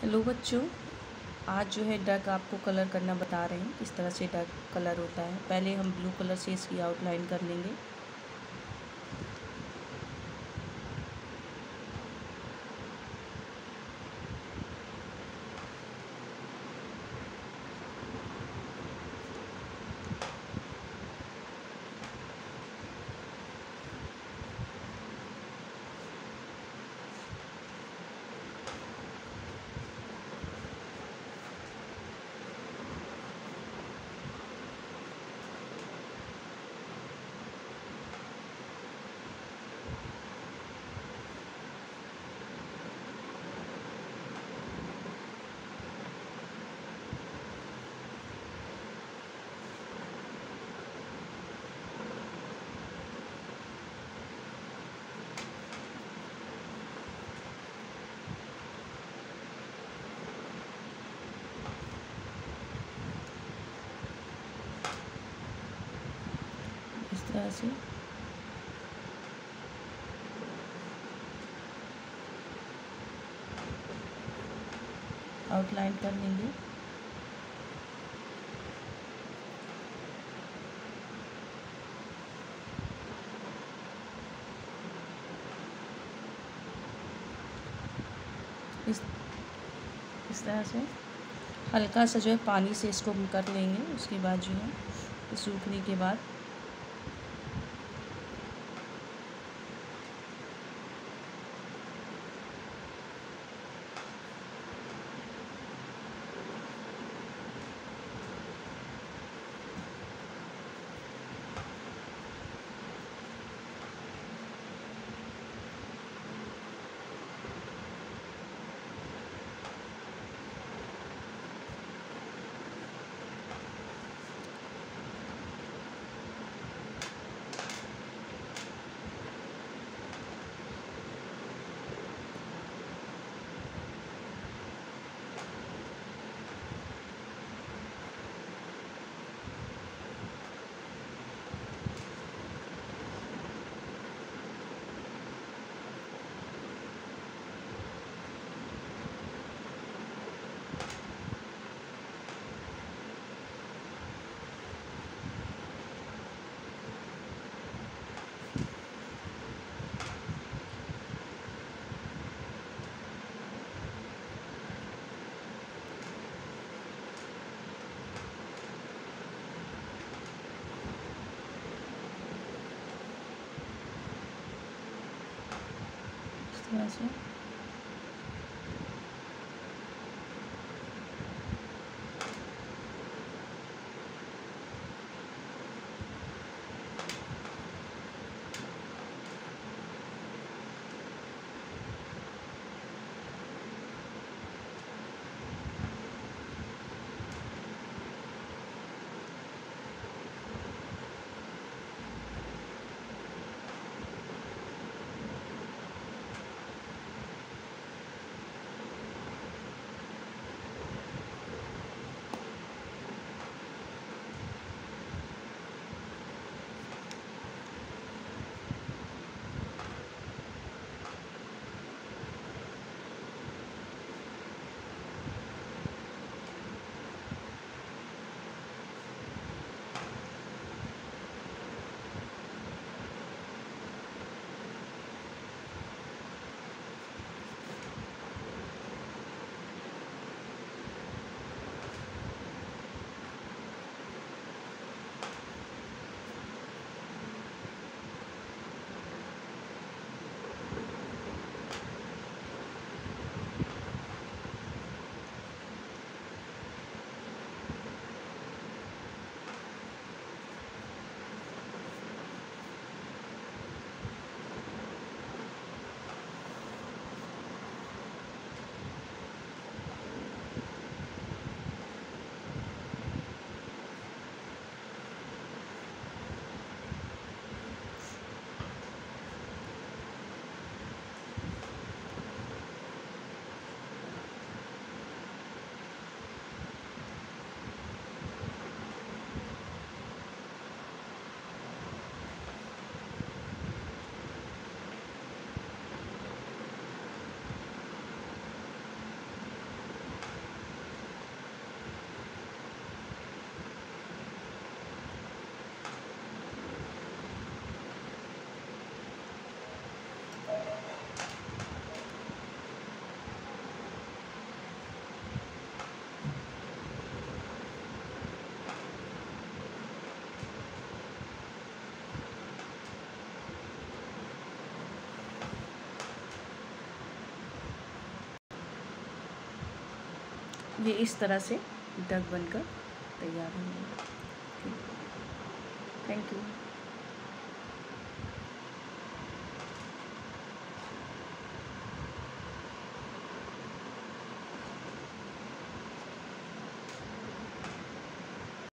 Hello बच्चों, आज जो है डक आपको कलर करना बता रहे हैं। किस तरह से डक कलर होता है। पहले हम ब्लू कलर से इसकी आउटलाइन कर लेंगे। इस तरह से आउटलाइन कर लेंगे। इस तरह से हल्का सा जो है पानी से इसको हम कर लेंगे। उसके बाद जो है सूखने के बाद इस तरह से ये इस तरह से डक बनकर तैयार होंगे। Thank you.